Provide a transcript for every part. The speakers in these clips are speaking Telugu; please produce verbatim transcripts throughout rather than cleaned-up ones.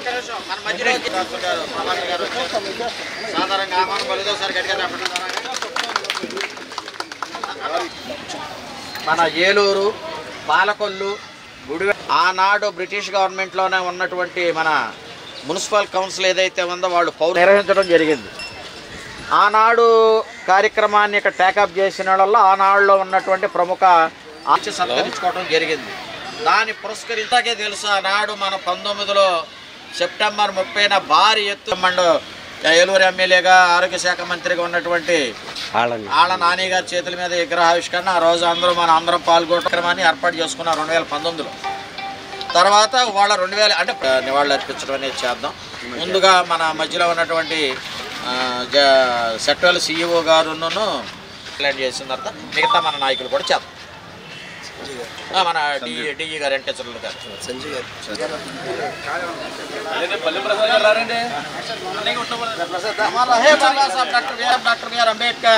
మన ఏలూరు పాలకొల్లు గుడి ఆనాడు బ్రిటిష్ గవర్నమెంట్లోనే ఉన్నటువంటి మన మున్సిపల్ కౌన్సిల్ ఏదైతే ఉందో వాళ్ళు పౌరు నిర్వహించడం జరిగింది. ఆనాడు కార్యక్రమాన్ని ఇక్కడ టేకప్ చేసిన వాళ్ళ ఆనాడులో ఉన్నటువంటి ప్రముఖ ఆచి సత్కరించుకోవడం జరిగింది. దాన్ని పురస్కరించాకే తెలుసు ఆనాడు మన పంతొమ్మిదిలో సెప్టెంబర్ ముప్పైన భారీ ఎత్తు మండు ఏలూరు ఎమ్మెల్యేగా ఆరోగ్య శాఖ మంత్రిగా ఉన్నటువంటి ఆళ్ళ నాని గారి చేతుల మీద విగ్రహావిష్కరణ ఆ రోజు అందరూ మన అందరం పాల్గొనే కార్యక్రమాన్ని ఏర్పాటు చేసుకున్నారు రెండు వేల పంతొమ్మిదిలో. తర్వాత వాళ్ళ రెండు వేల అంటే నివాళులు అర్పించడం అనేది చేద్దాం. ముందుగా మన మధ్యలో ఉన్నటువంటి సెక్టరల్ సిఇఓ గారును ప్లాన్ చేసిన తర్వాత మిగతా మన నాయకులు కూడా చేద్దాం. మన డిఈ గారు వెంకటేశ్వర్లు గారు సంజయ్ గారు డాక్టర్ బిఆర్ అంబేద్కర్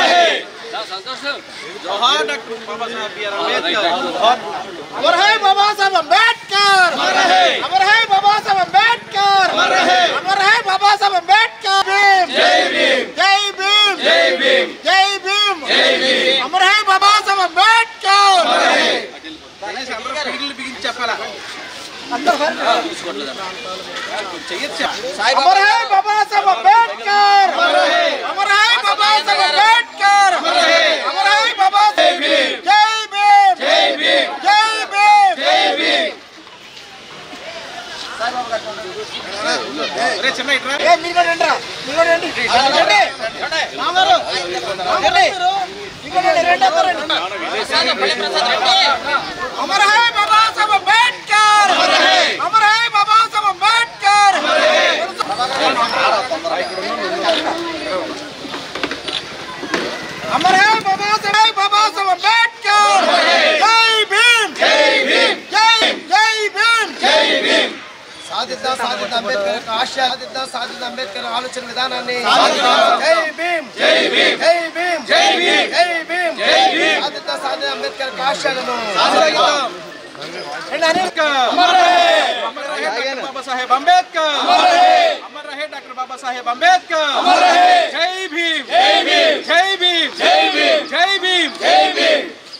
अमर है बाबा साहब अम्बेडकर अमर है बाबा साहब अम्बेडकर अमर है बाबा साहब अम्बेडकर जय भीम जय भीम जय भीम जय भीम जय भीम अमर है बाबा साहब अम्बेडकर अमर है बाबा साहब अम्बेडकर अमर है बाबा साहब अम्बेडकर अमर है बाबा जय भीम जय भीम जय भीम जय भीम जय भीम अरे चल इट्रा ए मिगो रेंड्रा मिगो रेंडी रेंडी मामारो रेंडी मिगो रेंडी रेंडा करेंडी प्रसाद बड़े प्रसाद रेंडी अमर है बाबा साहब अम्बेडकर अमर है अमर है बाबा साहब अम्बेडकर अमर है बाबा साहब बाबा साहब अम्बेडकर जय भीम जय भीम जय जय भीम जय भीम साधित साधित अंबेडकर का आशय साधित साधित अंबेडकर आलोचन विधानाన్ని जय भीम जय भीम जय भीम जय भीम जय भीम जय भीम साधित साधित अंबेडकर का आशयలను సాధిద్దాం अमर रहे अमर रहे डॉक्टर बाबा साहेब अम्बेडकर अमर रहे अमर रहे डॉक्टर बाबा साहेब अम्बेडकर अमर रहे जय भीम जय भीम जय भीम जय भीम जय भीम जय भीम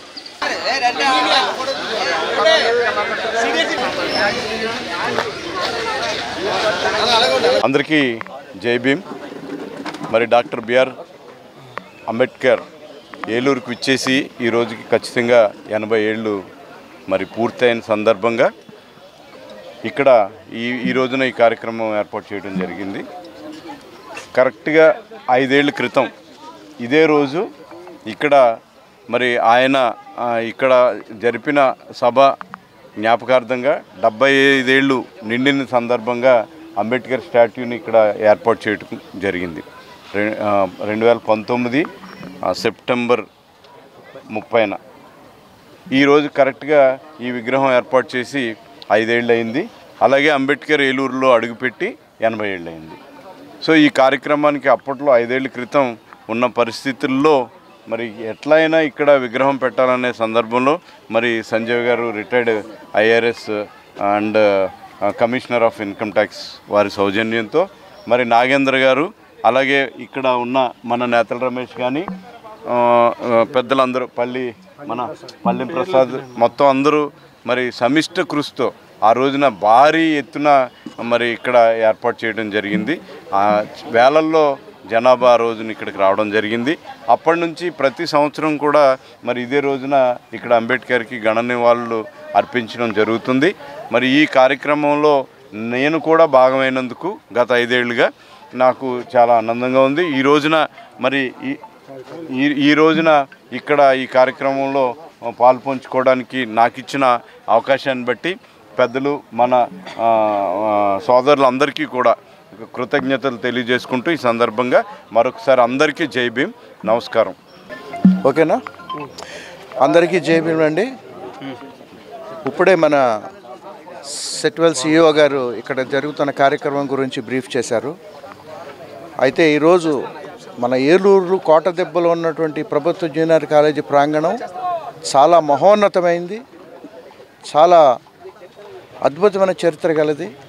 అందరికీ జై భీమ్. మరి డాక్టర్ బిఆర్ అంబేద్కర్ ఏలూరుకు విచ్చేసి ఈ రోజుకి ఖచ్చితంగా ఎనభై ఏళ్ళు మరి పూర్తయిన సందర్భంగా ఇక్కడ ఈ ఈ రోజున ఈ కార్యక్రమం ఏర్పాటు చేయడం జరిగింది. కరెక్ట్గా ఐదేళ్ల క్రితం ఇదే రోజు ఇక్కడ మరి ఆయన ఇక్కడ జరిపిన సభ జ్ఞాపకార్థంగా డెబ్బై ఐదేళ్ళు నిండిన సందర్భంగా అంబేద్కర్ స్టాట్యూని ఇక్కడ ఏర్పాటు చేయడం జరిగింది. రెండు వేల పంతొమ్మిది సెప్టెంబర్ ముప్పైన ఈరోజు కరెక్ట్గా ఈ విగ్రహం ఏర్పాటు చేసి ఐదేళ్ళు అయింది. అలాగే అంబేద్కర్ ఏలూరులో అడుగుపెట్టి ఎనభై ఏళ్ళు అయింది. సో ఈ కార్యక్రమానికి అప్పట్లో ఐదేళ్ల క్రితం ఉన్న పరిస్థితుల్లో మరి ఎట్లయినా ఇక్కడ విగ్రహం పెట్టాలనే సందర్భంలో మరి సంజయ్ గారు retired IRS and commissioner of income tax వారి సౌజన్యంతో మరి నాగేంద్ర గారు అలాగే ఇక్కడ ఉన్న మన నేతల రమేష్ కానీ పెద్దలందరూ పల్లి మన పల్లి ప్రసాద్ మొత్తం అందరూ మరి సమిష్ట కృషితో ఆ రోజున భారీ ఎత్తున మరి ఇక్కడ ఏర్పాటు చేయడం జరిగింది. ఆ వేలల్లో జనాభా రోజున ఇక్కడికి రావడం జరిగింది. అప్పటి నుంచి ప్రతి సంవత్సరం కూడా మరి ఇదే రోజున ఇక్కడ అంబేద్కర్కి గణ నివాళులు అర్పించడం జరుగుతుంది. మరి ఈ కార్యక్రమంలో నేను కూడా భాగమైనందుకు గత ఐదేళ్లుగా నాకు చాలా ఆనందంగా ఉంది. ఈ రోజున మరి ఈ ఈ రోజున ఇక్కడ ఈ కార్యక్రమంలో పాల్పంచుకోవడానికి నాకు ఇచ్చిన అవకాశాన్ని బట్టి పెద్దలు మన సోదరులందరికీ కూడా కృతజ్ఞతలు తెలియజేసుకుంటూ ఈ సందర్భంగా మరొకసారి అందరికీ జై భీమ్, నమస్కారం. ఓకేనా? అందరికీ జై భీమ్ అండి. ఇప్పుడే మన సెట్వెల్ సిఇఓ గారు ఇక్కడ జరుగుతున్న కార్యక్రమం గురించి బ్రీఫ్ చేశారు. అయితే ఈరోజు మన ఏలూరు కోటదెబ్బలో ఉన్నటువంటి ప్రభుత్వ జూనియర్ కాలేజీ ప్రాంగణం చాలా మహోన్నతమైంది, చాలా అద్భుతమైన చరిత్ర గలది.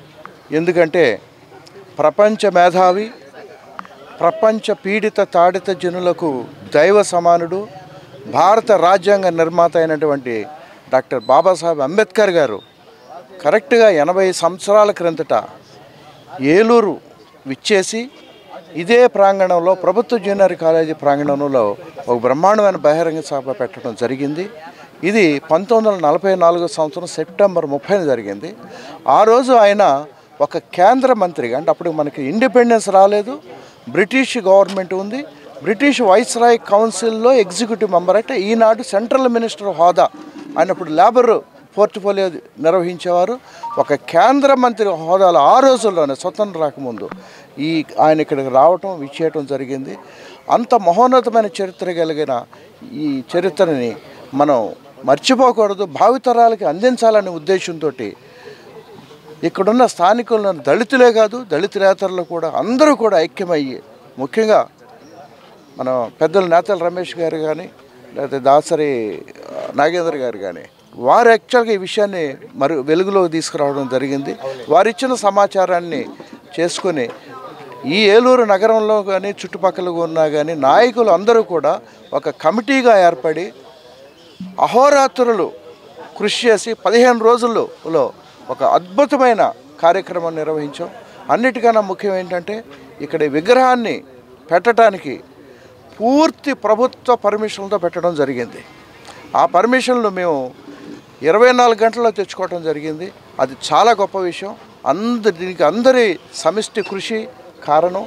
ఎందుకంటే ప్రపంచ మేధావి, ప్రపంచ పీడిత తాడిత జనులకు దైవ సమానుడు, భారత రాజ్యాంగ నిర్మాత అయినటువంటి డాక్టర్ బాబాసాహెబ్ అంబేద్కర్ గారు కరెక్ట్గా ఎనభై సంవత్సరాల క్రిందట ఏలూరు విచ్చేసి ఇదే ప్రాంగణంలో ప్రభుత్వ జూనియర్ కాలేజీ ప్రాంగణంలో ఒక బ్రహ్మాండమైన బహిరంగ సభ పెట్టడం జరిగింది. ఇది పంతొమ్మిది వందల నలభై నాలుగో సంవత్సరం సెప్టెంబర్ ముప్పైన జరిగింది. ఆ రోజు ఆయన ఒక కేంద్ర మంత్రిగా, అంటే అప్పుడు మనకి ఇండిపెండెన్స్ రాలేదు, బ్రిటిష్ గవర్నమెంట్ ఉంది, బ్రిటిష్ వైస్రాయ్ కౌన్సిల్లో ఎగ్జిక్యూటివ్ మెంబర్, అంటే ఈనాడు సెంట్రల్ మినిస్టర్ హోదా, ఆయన అప్పుడు లేబర్ పోర్ట్ఫోలియో నిర్వహించేవారు. ఒక కేంద్ర మంత్రి హోదాలో ఆ రోజుల్లోనే స్వతంత్రం రాకముందు ఈ ఆయన ఇక్కడికి రావటం విచ్చేయటం జరిగింది. అంత మహోన్నతమైన చరిత్ర కలిగిన ఈ చరిత్రని మనం మర్చిపోకూడదు, భావితరాలకి అందించాలనే ఉద్దేశంతో ఇక్కడున్న స్థానికులను దళితులే కాదు దళితులేతరులు కూడా అందరూ కూడా ఐక్యమయ్యి, ముఖ్యంగా మన పెద్దలు నేతల రమేష్ గారు కానీ లేకపోతే దాసరి నాగేంద్ర గారు కానీ వారు యాక్చువల్గా ఈ విషయాన్ని మరి వెలుగులోకి తీసుకురావడం జరిగింది. వారిచ్చిన సమాచారాన్ని చేసుకొని ఈ ఏలూరు నగరంలో కానీ చుట్టుపక్కల ఉన్నా కానీ నాయకులు అందరూ కూడా ఒక కమిటీగా ఏర్పడి అహోరాత్రులు కృషి చేసి పదిహేను రోజుల్లో ఒక అద్భుతమైన కార్యక్రమం నిర్వహించాం. అన్నిటికన్నా ముఖ్యం ఏంటంటే ఇక్కడ విగ్రహాన్ని పెట్టడానికి పూర్తి ప్రభుత్వ పర్మిషన్లతో పెట్టడం జరిగింది. ఆ పర్మిషన్లు మేము ఇరవై నాలుగు గంటల్లో తెచ్చుకోవడం జరిగింది. అది చాలా గొప్ప విషయం. అందరి దీనికి అందరి సమిష్టి కృషి కారణం.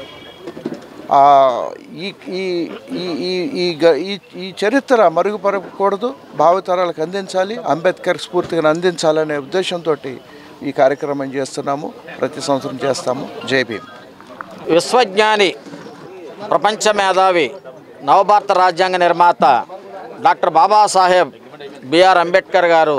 ఈ ఈ ఈ ఈ ఈ చరిత్ర మరుగుపరకూడదు, భావితరాలకు అందించాలి, అంబేద్కర్ స్ఫూర్తిగా అందించాలనే ఉద్దేశంతో ఈ కార్యక్రమం చేస్తున్నాము, ప్రతి సంవత్సరం చేస్తాము. జై భీమ్. విశ్వజ్ఞాని, ప్రపంచ మేధావి, నవభారత రాజ్యాంగ నిర్మాత డాక్టర్ బాబాసాహెబ్ బిఆర్ అంబేద్కర్ గారు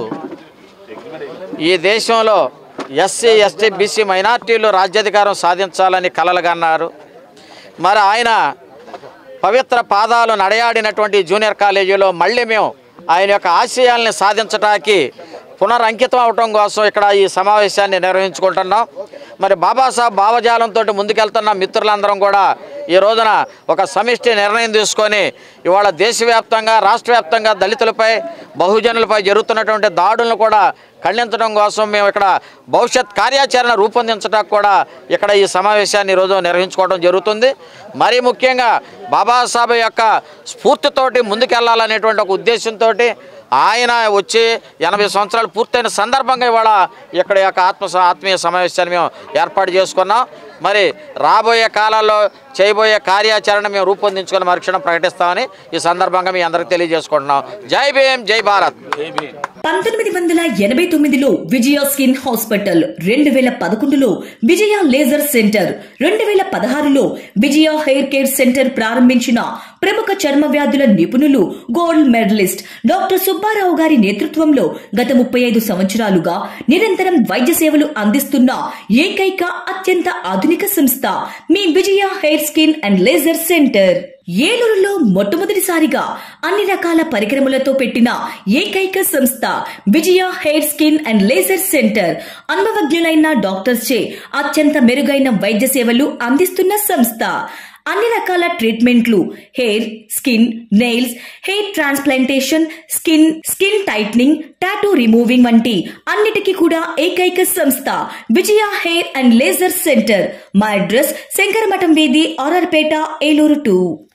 ఈ దేశంలో ఎస్సీ ఎస్టీ బీసీ మైనార్టీలు రాజ్యాధికారం సాధించాలని కలలుగన్నారు. మరి ఆయన పవిత్ర పాదాలు నడయాడినటువంటి జూనియర్ కాలేజీలో మళ్ళీ మేము ఆయన యొక్క ఆశయాల్ని సాధించడానికి పునరంకితం అవటం కోసం ఇక్కడ ఈ సమావేశాన్ని నిర్వహించుకుంటున్నాం. మరి బాబాసాహెబ్ భావజాలంతో ముందుకెళ్తున్న మిత్రులందరం కూడా ఈ రోజున ఒక సమిష్టి నిర్ణయం తీసుకొని ఇవాళ దేశవ్యాప్తంగా రాష్ట్ర వ్యాప్తంగా దళితులపై బహుజనులపై జరుగుతున్నటువంటి దాడులను కూడా ఖండించడం కోసం మేము ఇక్కడ భవిష్యత్ కార్యాచరణ రూపొందించడానికి కూడా ఇక్కడ ఈ సమావేశాన్ని ఈరోజు నిర్వహించుకోవడం జరుగుతుంది. మరీ ముఖ్యంగా బాబాసాహెబ్ యొక్క స్ఫూర్తితోటి ముందుకెళ్లాలనేటువంటి ఒక ఉద్దేశంతో ఆయన వచ్చి ఎనభై సంవత్సరాలు పూర్తయిన సందర్భంగా ఇవాళ ఇక్కడ యొక్క ఆత్మ ఆత్మీయ సమావేశాన్ని మేము ఏర్పాటు చేసుకున్నాం. మరి రాబోయే కాలాల్లో చేయబోయే కార్యాచరణ మేము రూపొందించుకొని మరుక్షణం ప్రకటిస్తామని ఈ సందర్భంగా మీ అందరికి తెలియజేసుకుంటున్నాం. జై భీమ్, జై భారత్. పంతొమ్మిది వందల ఎనభై తొమ్మిదిలో విజయ స్కిన్ హాస్పిటల్, రెండు వేల పదకొండులో విజయ లేజర్ సెంటర్, రెండు వేల పదహారులో విజయ హెయిర్ కేర్ సెంటర్ ప్రారంభించిన ప్రముఖ చర్మ వ్యాధుల నిపుణులు, గోల్డ్ మెడలిస్ట్ డాక్టర్ సుబ్బారావు గారి నేతృత్వంలో గత ముప్పై ఐదు సంవత్సరాలుగా నిరంతరం వైద్య సేవలు అందిస్తున్న ఏకైక అత్యంత ఆధునిక సంస్థ మీ Vijaya hair skin and laser centre. ఏలూరులో మొట్టమొదటిసారిగా అన్ని రకాల పరికరములతో పెట్టిన ఏకైక సంస్థ Vijaya hair skin and laser centre. అనుభవజ్ఞులైన డాక్టర్స్ చే అత్యంత మెరుగైన వైద్య సేవలు అందిస్తున్న సంస్థ. అన్ని రకాల ట్రీట్మెంట్లు, hair, skin, nails, hair transplantation, skin skin tightening, tattoo removing వంటి అన్నిటికీ కూడా ఏకైక సంస్థ Vijaya hair and laser centre. మా అడ్రస్ శంకరమఠం వీధి, ఆర్ఆర్పేట, ఏలూరు టూ.